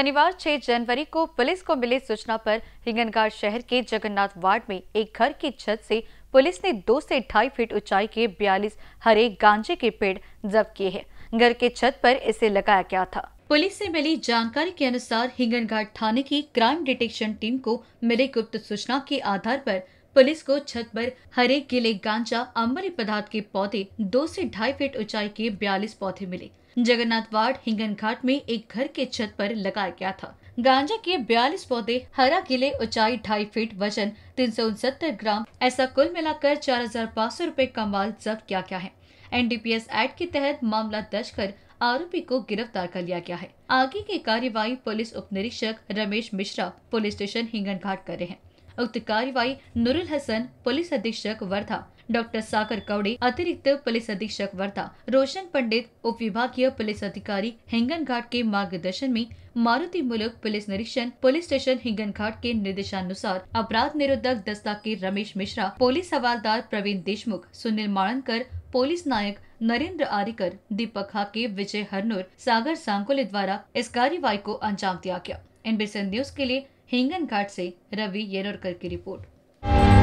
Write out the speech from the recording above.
शनिवार 6 जनवरी को पुलिस को मिली सूचना पर हिंगनघाट शहर के जगन्नाथ वार्ड में एक घर की छत से पुलिस ने 2 से 2.5 फीट ऊंचाई के 42 हरे गांजे के पेड़ जब्त किए हैं। घर के छत पर इसे लगाया गया था। पुलिस से मिली जानकारी के अनुसार हिंगनघाट थाने की क्राइम डिटेक्शन टीम को मिली गुप्त सूचना के आधार पर पुलिस को छत पर हरे गीले गांजा अम्लीय पदार्थ के पौधे 2 से 2.5 फीट ऊंचाई के 42 पौधे मिले। जगन्नाथ वार्ड हिंगनघाट में एक घर के छत पर लगाया गया था। गांजा के 42 पौधे, हरा गीले, ऊंचाई 2.5 फीट, वजन 369 ग्राम, ऐसा कुल मिलाकर 4,500 रुपए का माल जब्त किया गया है। NDPS एक्ट के तहत मामला दर्ज कर आरोपी को गिरफ्तार कर लिया गया है। आगे की कार्यवाही पुलिस उप निरीक्षक रमेश मिश्रा पुलिस स्टेशन हिंगनघाट कर रहे हैं। उक्त कार्यवाही नूरुल हसन पुलिस अधीक्षक वर्धा, डॉक्टर सागर कौड़े अतिरिक्त पुलिस अधीक्षक वर्धा, रोशन पंडित उप विभागीय पुलिस अधिकारी हिंगनघाट के मार्गदर्शन में मारुति मुलुक पुलिस निरीक्षण पुलिस स्टेशन हिंगनघाट के निर्देशानुसार अपराध निरोधक दस्ता के रमेश मिश्रा, पुलिस हवालदार प्रवीण देशमुख, सुनील माणनकर, पुलिस नायक नरेंद्र आरिकर, दीपक हाके, विजय हरनूर, सागर सांकोले द्वारा इस कार्यवाही को अंजाम दिया गया। NBC न्यूज के लिए हिंगनघाट से रवि येरोरकर की रिपोर्ट।